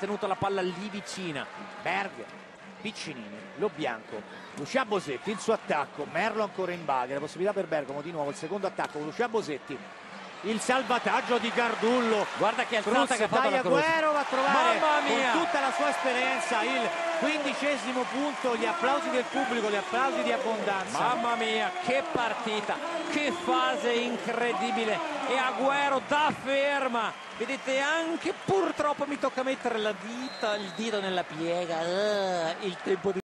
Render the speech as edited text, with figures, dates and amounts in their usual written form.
tenuto la palla lì vicina. Berg, Piccinini, Lo Bianco, Lucia Bosetti, il suo attacco, Merlo ancora in baghe, la possibilità per Bergamo di nuovo il secondo attacco con Lucia Bosetti, il salvataggio di Gardullo, guarda che alzata che ha fatto la Cruz. Agüero va a trovare con tutta la sua esperienza il 15° punto, gli applausi del pubblico, gli applausi di abbondanza. Mamma mia, che partita, che fase incredibile, e Agüero da ferma, vedete, anche purtroppo mi tocca mettere il dito nella piega, il tempo di